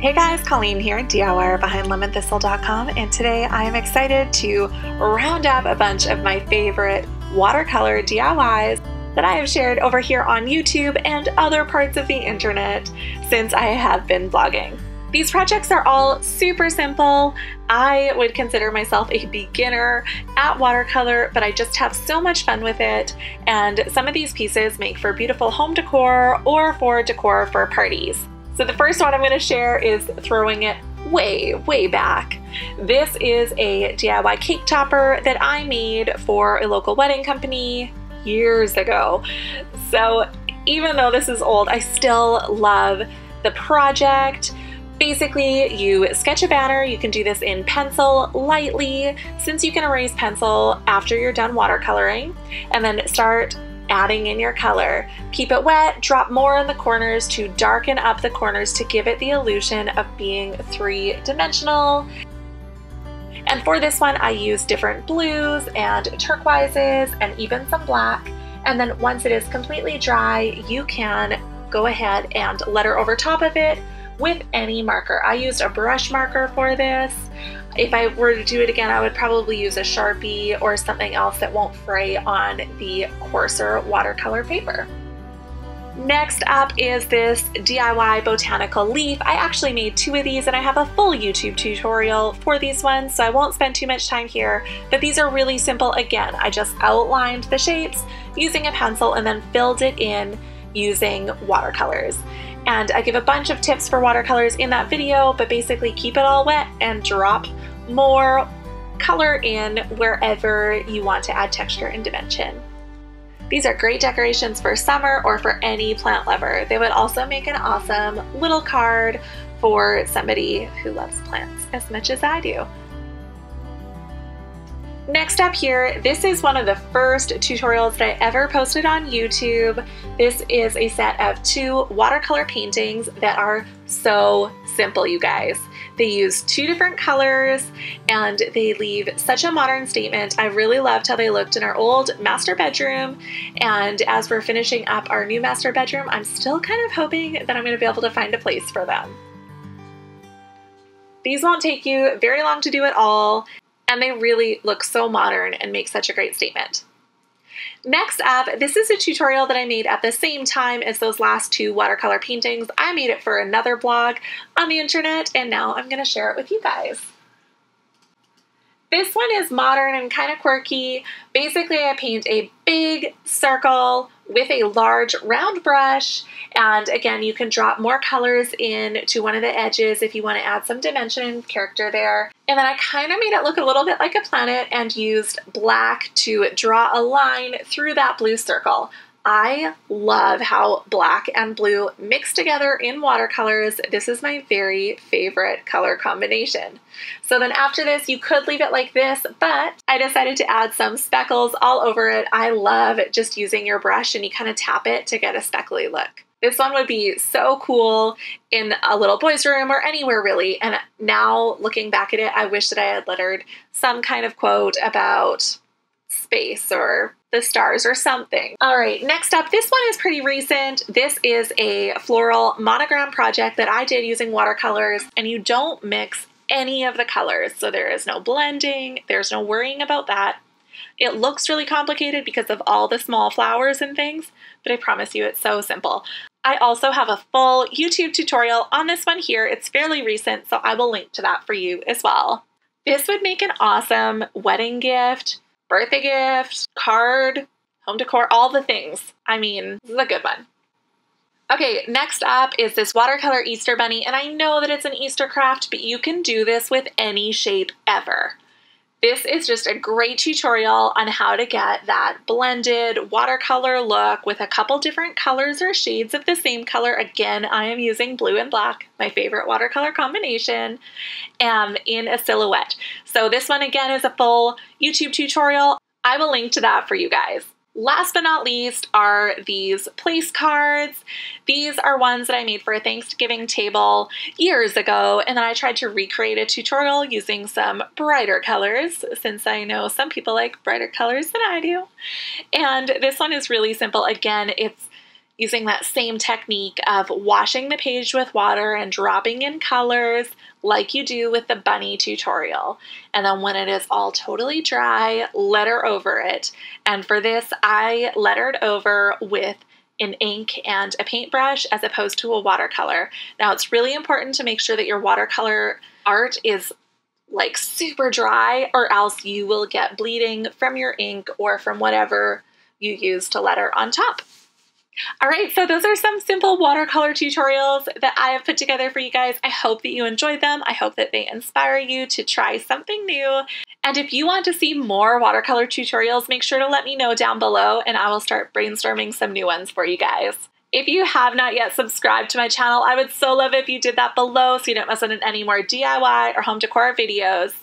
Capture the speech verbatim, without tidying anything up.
Hey guys, Colleen here, DIYer behind lemon thistle dot com, and today I am excited to round up a bunch of my favorite watercolor D I Ys that I have shared over here on YouTube and other parts of the internet since I have been vlogging. These projects are all super simple. I would consider myself a beginner at watercolor, but I just have so much fun with it, and some of these pieces make for beautiful home decor or for decor for parties. So the first one I'm going to share is throwing it way, way back. This is a D I Y cake topper that I made for a local wedding company years ago. So even though this is old, I still love the project. Basically, you sketch a banner. You can do this in pencil lightly, since you can erase pencil after you're done watercoloring, and then start adding in your color. Keep it wet, drop more in the corners to darken up the corners to give it the illusion of being three-dimensional. And for this one, I used different blues and turquoises and even some black. And then once it is completely dry, you can go ahead and letter over top of it with any marker. I used a brush marker for this. If I were to do it again, I would probably use a Sharpie or something else that won't fray on the coarser watercolor paper. Next up is this D I Y botanical leaf. I actually made two of these and I have a full YouTube tutorial for these ones, so I won't spend too much time here, but these are really simple. Again, I just outlined the shapes using a pencil and then filled it in using watercolors. And I give a bunch of tips for watercolors in that video, but basically keep it all wet and drop more color in wherever you want to add texture and dimension. These are great decorations for summer or for any plant lover. They would also make an awesome little card for somebody who loves plants as much as I do. Next up here, this is one of the first tutorials that I ever posted on YouTube. This is a set of two watercolor paintings that are so simple, you guys. They use two different colors and they leave such a modern statement. I really loved how they looked in our old master bedroom, and as we're finishing up our new master bedroom, I'm still kind of hoping that I'm going to be able to find a place for them. These won't take you very long to do at all, and they really look so modern and make such a great statement. Next up, this is a tutorial that I made at the same time as those last two watercolor paintings. I made it for another blog on the internet, and now I'm going to share it with you guys. This one is modern and kind of quirky. Basically, I paint a big circle with a large round brush, and again, you can drop more colors in to one of the edges if you want to add some dimension and character there. And then I kind of made it look a little bit like a planet and used black to draw a line through that blue circle. I love how black and blue mix together in watercolors. This is my very favorite color combination. So then after this, you could leave it like this, but I decided to add some speckles all over it. I love just using your brush and you kind of tap it to get a speckly look. This one would be so cool in a little boy's room or anywhere really. And now looking back at it, I wish that I had lettered some kind of quote about space or the stars or something. All right, next up, this one is pretty recent. This is a floral monogram project that I did using watercolors, and you don't mix any of the colors. So there is no blending, there's no worrying about that. It looks really complicated because of all the small flowers and things, but I promise you it's so simple. I also have a full YouTube tutorial on this one here. It's fairly recent, so I will link to that for you as well. This would make an awesome wedding gift, birthday gift, card, home decor, all the things. I mean, this is a good one. Okay, next up is this watercolor Easter bunny, and I know that it's an Easter craft, but you can do this with any shape ever. This is just a great tutorial on how to get that blended watercolor look with a couple different colors or shades of the same color. Again, I am using blue and black, my favorite watercolor combination, and in a silhouette. So this one again is a full YouTube tutorial. I will link to that for you guys. Last but not least are these place cards. These are ones that I made for a Thanksgiving table years ago, and then I tried to recreate a tutorial using some brighter colors, since I know some people like brighter colors than I do. And this one is really simple. Again, it's using that same technique of washing the page with water and dropping in colors like you do with the bunny tutorial. And then when it is all totally dry, letter over it. And for this, I lettered over with an ink and a paintbrush as opposed to a watercolor. Now, it's really important to make sure that your watercolor art is like super dry, or else you will get bleeding from your ink or from whatever you use to letter on top. All right, so those are some simple watercolor tutorials that I have put together for you guys. I hope that you enjoyed them. I hope that they inspire you to try something new. And if you want to see more watercolor tutorials, make sure to let me know down below and I will start brainstorming some new ones for you guys. If you have not yet subscribed to my channel, I would so love it if you did that below so you don't miss out on any more D I Y or home decor videos.